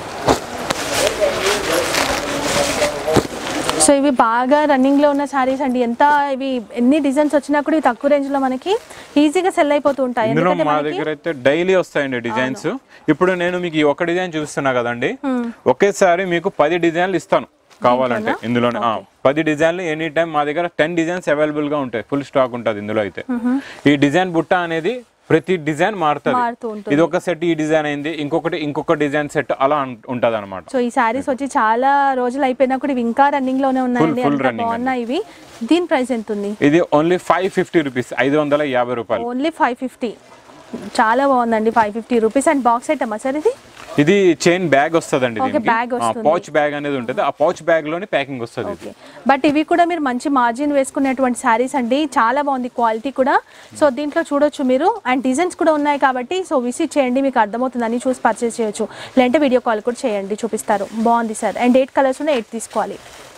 సో ఇవి బాగా రన్నింగ్ లో ఉన్న సారీస్ అండి. ఎంత ఇవి ఎన్ని డిజైన్స్ వచ్చినా కూడా ఇవి తక్కువ రేంజ్ లో మనకి ఈజీగా సెల్ అయిపోతూ ఉంటాయి. ఇందులో మా దగ్గర అయితే డైలీ వస్తాయండి డిజైన్స్. ఇప్పుడు నేను మీకు ఈ ఒక డిజైన్ చూపిస్తున్నా కదండి, ఒకేసారి మీకు 10 డిజైన్లు ఇస్తాను కావాలంటే. ఇందులోనే 10 డిజైన్లు ఎనీ టైం మా దగ్గర 10 డిజైన్స్ అవైలబుల్ గా ఉంటాయి, ఫుల్ స్టాక్ ఉంటుంది ఇందులో అయితే. ఈ డిజైన్ బుట్ట అనేది ప్రతి డిజైన్ మారుతుంది. ఇది ఒక సెట్ ఈ డిజైన్ అయింది, ఇంకొక డిజైన్ సెట్ అలా ఉంటది అనమాట. సో ఈ సారీస్ వచ్చి చాలా రోజులు అయిపోయినా కూడా ఇవి ఇంకా రన్నింగ్ లోనే ఉన్నాయండి, బాగున్నాయి ఇవి. దీని ప్రైస్ ఎంత ఉంది? ఇది ఓన్లీ 550 రూపీస్, 550 రూపాయలు. ఓన్లీ 550, చాలా బాగుందండి. 550 రూపీస్. అండ్ బాక్స్ ఐటమా సార్ ఇది? ఇది చైన్ బ్యాగ్ వస్తుందండి, పౌచ్ బ్యాగ్ అనేది ఉంటుంది. ఆ పౌచ్ బ్యాగ్ లోనే ప్యాకింగ్ వస్తుంది. బట్ ఇవి కూడా మీరు మంచి మార్జిన్ వేసుకునేటువంటి సారీస్ అండి, చాలా బాగుంది క్వాలిటీ కూడా. సో దీంట్లో చూడొచ్చు మీరు, అండ్ డిజైన్స్ కూడా ఉన్నాయి కాబట్టి సో విజిట్ చేయండి, మీకు అర్థమవుతుంది, అని చూసి పర్చేస్ చేయొచ్చు. లేదంటే వీడియో కాల్ కూడా చేయండి, చూపిస్తారు. బాగుంది సార్. అండ్ 8 కలర్స్ ఉన్నాయి, 8 తీసుకోవాలి.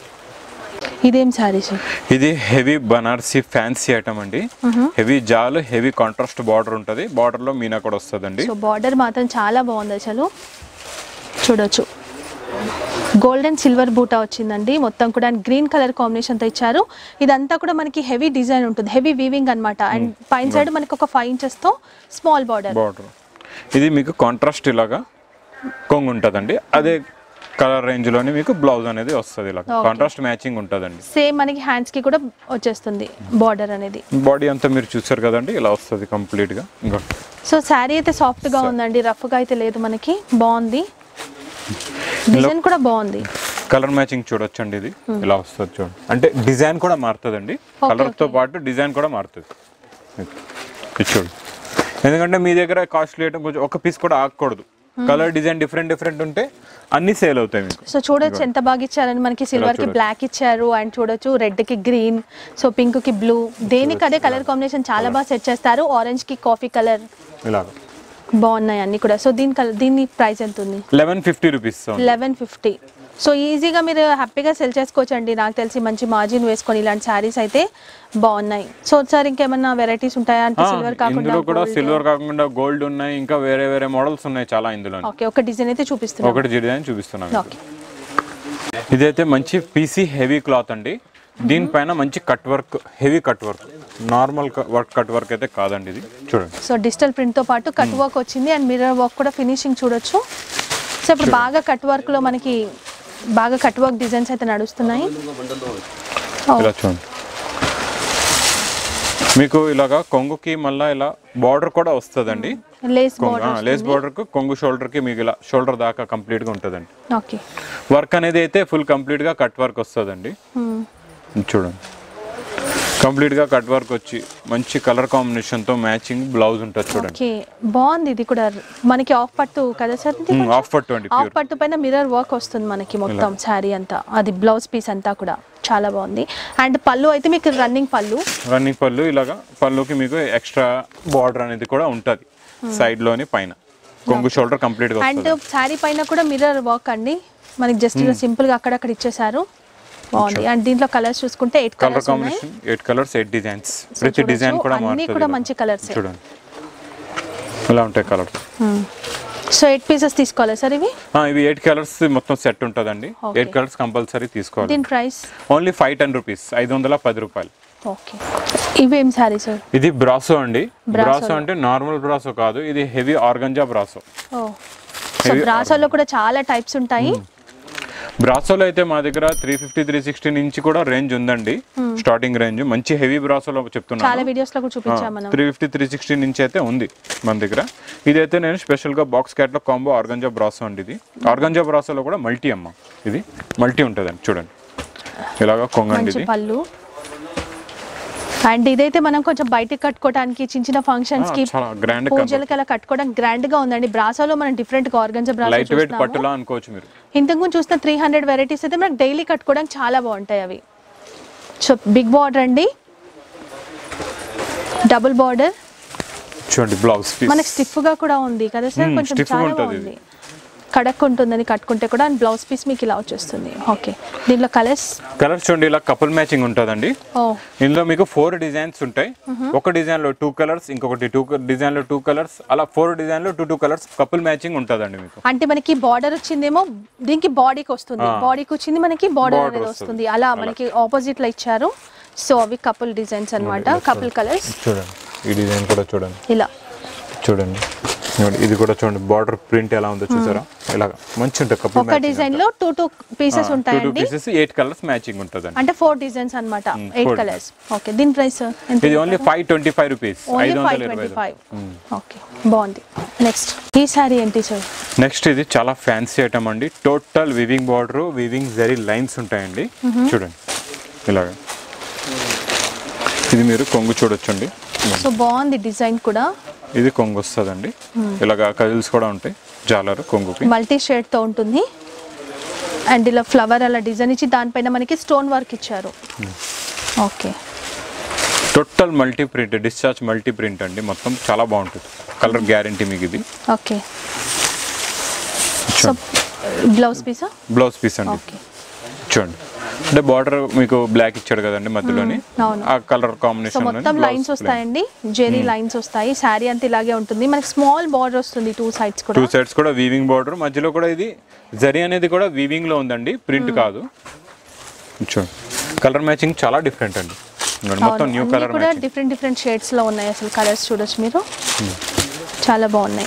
ఇదేం సారీస్? ఇది హెవీ బనారసి ఫ్యాన్సీ ఐటమ్ అండి. హెవీ జాల్, హెవీ కాంట్రాస్ట్ బార్డర్ ఉంటుంది. బార్డర్ లో మీనా కూడా వస్తుందండి. సో బార్డర్ మాత్రం చాలా బాగుంది అసలు, చూడొచ్చు. గోల్డ్ అండ్ సిల్వర్ బూటా వచ్చిందండి మొత్తం కూడా, అండ్ గ్రీన్ కలర్ కాంబినేషన్ తో ఇచ్చారు. ఇదంతా కూడా మనకి హెవీ డిజైన్ ఉంటుంది, హెవీ వీవింగ్ అన్నమాట. అండ్ పైన సైడ్ మనకి ఒక 5 inches తో స్మాల్ బార్డర్. ఇది మీకు కాంట్రాస్ట్ ఇలాగా కొంగు ఉంటుందండి. అదే కలర్ రేంజ్ లోనే మీకు బ్లౌజ్ అనేది వస్తుంది, ఇలా కాంట్రాస్ట్ మ్యాచింగ్ ఉంటుందండి. సేమ్ మనకి హ్యాండ్స్ కి కూడా వచ్చేస్తుంది బార్డర్ అనేది. బాడీ అంతా మీరు చూసారు కదండి, ఇలా వస్తుంది కంప్లీట్ గా. సో శారీ అయితే సాఫ్ట్ గా ఉందండి, రఫ్ గా అయితే లేదు మనకి, బాగుంది. డిజైన్ కూడా బాగుంది. కలర్ మ్యాచింగ్ చూడొచ్చండి, ఇది ఇలా వస్తుంది చూడండి. అంటే డిజైన్ కూడా మారుతుందండి, కలర్ తో పాటు డిజైన్ కూడా మారుతుంది. ఇది చూడండి, ఎందుకంటే మీ దగ్గర కాస్ట్లీ ఐటమ్ కొంచెం ఒక పీస్ కూడా ఆగకూడదు. కలర్ డిజైన్ డిఫరెంట్ ఉంటే అన్ని సేల్ అవుతాయి మీకు. సో చూడొచ్చు ఎంత బాగా ఇచ్చారని, మనకి సిల్వర్ కి బ్లాక్ ఇచ్చారు, అండ్ చూడొచ్చు రెడ్ కి గ్రీన్, సో పింక్ కి బ్లూ, దేనికి అదే కలర్ కాంబినేషన్ చాలా బాగా సెట్ చేస్తారు. ఆరెంజ్ కి కాఫీ కలర్, ఇలా బాగున్నాయి అన్ని కూడా. సో దీని ప్రైస్ ఎంత ఉంది? 1150 రూపీస్. 1150. సో ఈజీగా మీరు హ్యాపీగా సెల్ చేసుకోవచ్చు అండి, నాకు తెలిసి మంచి మార్జిన్ వేసుకొని. ఇలాంటి సారీస్ అయితే బాగున్నాయి. సో సార్ ఇంకేమన్నా వెరైటీస్ ఉంటాయా అంటే సిల్వర్ కాకుండా? సిల్వర్ కాకుండా గోల్డ్ ఉన్నాయి, ఇంకా వేరే మోడల్స్ ఉన్నాయి చాలా ఇందులో. ఓకే, ఒక డిజైన్ అయితే చూపిస్తున్నాను. ఒకటి డిజైన్ చూపిస్తున్నాను. ఇదైతే మంచి పీసీ హెవీ క్లాత్ అండి. దీనిపైన మంచి cut work, heavy cut work, normal cut work అయితే కాదండి ఇది. చూడండి, సో డిజిటల్ ప్రింట్ తో పాటు కట్ వర్క్ వచ్చింది, అండ్ మిర్రర్ వర్క్ కూడా ఫినిషింగ్ చూడొచ్చు. సో ఇప్పుడు బాగా కట్ వర్క్ లో మనకి బాగా కట్ వర్క్ డిజైన్స్ అయితే నడుస్తున్నాయి. ఇలా చూడండి, మీకు ఇలాగా కొంగుకి మళ్ళీ ఇలా బార్డర్ కూడా వస్తుందండి. లేస్ బార్డర్ కు కొంగు షోల్డర్ కి మీకు ఇలా షోల్డర్ దాకా కంప్లీట్ గా ఉంటుందండి. ఓకే, వర్క్ అనేది అయితే ఫుల్ కంప్లీట్ గా కట్ వర్క్ వస్తుందండి. చూడండి, కంప్లీట్ గా కట్ వర్క్ వచ్చి మంచి కలర్ కాంబినేషన్ తో మ్యాచింగ్ బ్లౌజ్ ఉంటుంది. చూడండి, ఓకే బాగుంది. ఇది కూడా మనకి ఆఫ్ పట్టు కదా సార్? ఆఫ్ పట్టు అండి. ఆఫ్ పట్టు పైన మిర్రర్ వర్క్ వస్తుంది మనకి మొత్తం శారీ అంతా, అది బ్లౌజ్ పీస్ అంతా కూడా చాలా బాగుంది. అండ్ పళ్ళు అయితే మీకు రన్నింగ్ పళ్ళు ఇలాగా పళ్ళుకి మీకు ఎక్స్ట్రా బార్డర్ అనేది కూడా ఉంటుంది సైడ్ లోని పైన. కొంగు షోల్డర్ కంప్లీట్ గా. అండ్ శారీ పైన కూడా మిర్రర్ వర్క్ అండి, మనకి జస్ట్ సింపుల్ గా అక్కడక్కడ ఇచ్చేసారు, బాగుంది. అండ్ దీంట్లో కలర్స్ చూసుకుంటే 8 కలర్స్ ఉన్నాయి. 8 కలర్స్ 8 డిజైన్స్. ప్రతి డిజైన్ కూడా అన్ని కూడా మంచి కలర్స్ చూడండి, ఇలా ఉంటాయి కలర్స్. సో 8 పీసెస్ తీసుకోవాలా సార్ ఇవి? ఇవి 8 కలర్స్ మొత్తం సెట్ ఉంటుందండి. 8 కలర్స్ కంపల్సరీ తీసుకోవాలి. దీని ప్రైస్ ఓన్లీ 510 రూపీస్, 510 రూపాయలు. ఓకే, ఇవేం సారీ సార్? ఇది బ్రాసో అండి. బ్రాసో అంటే నార్మల్ బ్రాసో కాదు, ఇది హెవీ ఆర్గంజా బ్రాసో. సో బ్రాసోలో కూడా చాలా టైప్స్ ఉంటాయి. బ్రాసోలో అయితే మా దగ్గర 350 360 నుంచి కూడా రేంజ్ ఉందండి. స్టార్టింగ్ రేంజ్ మంచి హెవీ బ్రాసోలో చెప్తున్నాను. చాలా వీడియోస్ లో కూడా చూపించాము మనం. 350 360 నుంచి అయితే ఉంది మన దగ్గర. ఇదైతే నేను స్పెషల్ గా బాక్స్ క్యాట్ లో కాంబో ఆర్గంజా బ్రాసో అండి. ఇది ఆర్గంజా బ్రాసోలో కూడా మల్టీ అమ్మ. ఇది మల్టీ ఉంటుందండి చూడండి. ఇలాగా కొంగండి ఇది. పళ్ళు. అండ్ ఇదైతే మనం కొంచెం బయటకి కట్టుకోవడానికి చిన్న చిన్న ఫంక్షన్స్ కి పూజలకి అలా కట్టుకోవడానికి గ్రాండ్ గా ఉందండి. బ్రాసోలో మనం డిఫరెంట్ గా ఆర్గంజా బ్రాసో లైట్ వెయిట్ పట్టులా అనుకోవచ్చు మీరు. ఇంతకు ముందు చూసిన 300 వెరైటీస్ అయితే మనకు డైలీ కట్టుకోవడానికి చాలా బాగుంటాయి అవి. సో బిగ్ బార్డర్ అండి, డబుల్ బార్డర్ చూడండి. బ్లౌజ్ పీస్ మనకి స్టిఫ్ గా కూడా ఉంది కదా సార్, కొంచెం చాలా బాగుంది. కడక్ ఉంటుందని కట్టుకుంటే కూడా అండ్ బ్లౌజ్ పీస్ మీకు ఇలా వచ్చేస్తుంది. ఓకే, దీంట్లో కలర్స్ చూడండి ఇలా కపుల్ మ్యాచింగ్ ఉంటుందండి. ఇందులో మీకు 4 డిజైన్స్ ఉంటాయి. ఒక డిజైన్ లో 2 కలర్స్, ఇంకొకటి 2 డిజైన్ లో 2 కలర్స్, అలా 4 డిజైన్ లో 2 కలర్స్ కపుల్ మ్యాచింగ్ ఉంటుందండి మీకు. అంటే మనకి బార్డర్ వచ్చిందేమో దీనికి బాడీకి వస్తుంది, బాడీకి వచ్చింది మనకి బార్డర్ అనేది వస్తుంది. అలా మనకి ఆపోజిట్ లో ఇచ్చారు. సో అవి కపుల్ డిజైన్స్ అన్నమాట, కపుల్ కలర్స్. చూడండి ఈ డిజైన్ కూడా చూడండి, ఇలా చూడండి. ఇది కూడా చూడండి బార్డర్ ప్రింట్ ఎలా ఉందో చూసారా. ఇలా మంచి ఉంటుంది కపుల్ ఒక డిజైన్ లో 2 పీసెస్ ఉంటాయండి. 2 పీసెస్ 8 కలర్స్ మ్యాచింగ్ ఉంటదండి. అంటే 4 డిజైన్స్ అన్నమాట, 8 కలర్స్. ఓకే, దీని ప్రైస్ ఎంత? ఇది ఓన్లీ 525 రూపీస్. 525. ఓకే, బాగుంది. నెక్స్ట్ ఈ సారీ ఏంటి సార్? నెక్స్ట్ ఇది చాలా ఫ్యాన్సీ ఐటమ్ అండి. Total weaving border, weaving zari lines ఉంటాయండి. చూడండి ఇలాగా. ఇది మీరు కొంగు చూడొచ్చండి. సో బాగుంది డిజైన్ కూడా. ఇది కొంగు వస్తుందండి. ఇలాగా కజిల్స్ కూడా ఉంటాయి. జాలర్ కొంగుకి మల్టీ షేడ్ తో ఉంటుంది. అండ్ ఇలా ఫ్లవర్ అలా డిజైన్ ఇచ్చి దానిపైన మనకి స్టోన్ వర్క్ ఇచ్చారు. Okay, total multi print, discharge multi print అండి. మొత్తం చాలా బాగుంటుంది. కలర్ గ్యారంటీ మీకు ఇది. ఓకే, సో బ్లౌజ్ పీసా? బ్లౌజ్ పీస్ అండి. ఓకే, చూడండి. అంటే బార్డర్ మీకు బ్లాక్ ఇచ్చాడు కదండి మధ్యలోని, ఆ కలర్ కాంబినేషన్. మొత్తం లైన్స్ వస్తాయండి, జెరీ లైన్స్ వస్తాయి. సారీ అంతా ఇలాగే ఉంటుంది. మనకి స్మాల్ బార్డర్ వస్తుంది 2 సైడ్స్ కూడా. 2 సైడ్స్ కూడా వీవింగ్ బార్డర్, మధ్యలో కూడా ఇది జరీ అనేది కూడా వీవింగ్ లో ఉందండి, ప్రింట్ కాదు. చూడండి కలర్ మ్యాచింగ్ చాలా డిఫరెంట్ అండి. మొత్తం న్యూ కలర్ కూడా డిఫరెంట్ షేడ్స్ లో ఉన్నాయి. అసలు కలర్స్ చూడొచ్చు మీరు, చాలా బాగున్నాయి.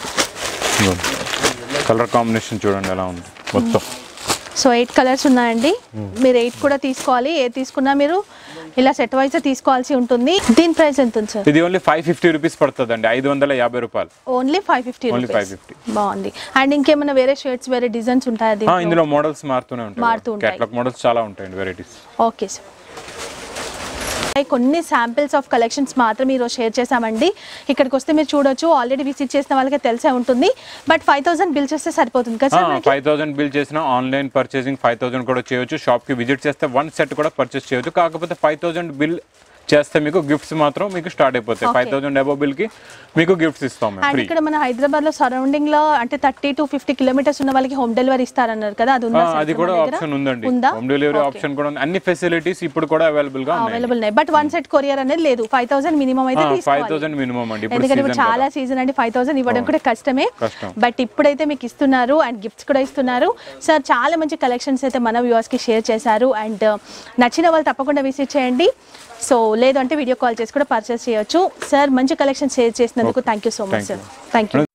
కలర్ కాంబినేషన్ చూడండి ఎలా ఉంది మొత్తం. సో 8 కలర్స్ ఉన్నాయండి. మీరు 8 కూడా తీసుకోవాలి. ఏ తీసుకున్నా మీరు ఇలా సెట్ వైజ్ తీసుకోవాల్సి ఉంటుంది. దీని ప్రైస్ ఎంత ఉంది సార్? ఇది ఓన్లీ 550 రూపీస్ పడుతుందండి. 550 రూపాయలు. Only 550 rupees. బాగుంది. అండ్ ఇంకేమైనా వేరే షేడ్స్, వేరే డిజైన్స్ ఉంటాయా? ఇందులో మోడల్స్ మారుతూనే ఉంటాయి. కేటలాగ్ మోడల్స్ చాలా ఉంటాయండి, వెరైటీస్. ఓకే సార్, కొన్ని శాంపిల్స్ ఆఫ్ కలెక్షన్స్ మాత్రం ఈరోజు షేర్ చేసామండి. ఇక్కడికి వస్తే మీరు చూడొచ్చు, ఆల్రెడీ విజిట్ చేసిన వాళ్ళకి తెలిసే ఉంటుంది. బట్ 5000 బిల్ చేస్తే సరిపోతుంది కదా సార్? 5000 బిల్ చేసినా ఆన్లైన్ పర్చేసింగ్ 5000 కూడా చేయొచ్చు. షాప్కి విజిట్ చేస్తే 1 సెట్ కూడా పర్చేస్ చేయొచ్చు. కాకపోతే 5000 బిల్ చేస్తే మీకు గిఫ్ట్స్ మాత్రం మీకు స్టార్ట్ అయిపోతాయి. 5000 అబౌవ్ బిల్ కి మీకు గిఫ్ట్స్ ఇస్తాం. అండ్ ఇక్కడ మన హైదరాబాద్ లో సరౌండింగ్ లో అంటే 30 to 50 కిలోమీటర్స్ ఉన్న వాళ్ళకి హోమ్ డెలివరీ ఇస్తారన్నారు కదా, అది ఉందా? అది కూడా ఆప్షన్ ఉందండి. హోమ్ డెలివరీ ఆప్షన్ కూడా ఉంది. అన్ని ఫెసిలిటీస్ ఇప్పుడు కూడా అవైలబుల్ గా ఉన్నాయి. బట్ 1 సెట్ కొరియర్ అనేది లేదు. 5000 మినిమం అయితే తీసుకోవాలి. 5000 మినిమం అండి. ఎందుకంటే ఇప్పుడు చాలా సీజన్ అండి, 5000 ఇవ్వడం కూడా కష్టమే. బట్ ఇప్పుడైతే మీకు ఇస్తున్నారు అండ్ గిఫ్ట్స్ కూడా ఇస్తున్నారు. సార్ చాలా మంచి కలెక్షన్స్ అయితే మన వ్యూవర్స్ కి షేర్ చేశారు. అండ్ నచ్చిన వాళ్ళు తప్పకుండా విజిట్ చేయండి. సో లేదు అంటే వీడియో కాల్ చేసి కూడా పర్చేస్ చేయొచ్చు. సార్ మంచి కలెక్షన్ షేర్ చేసినందుకు thank you so much sir. Thank you.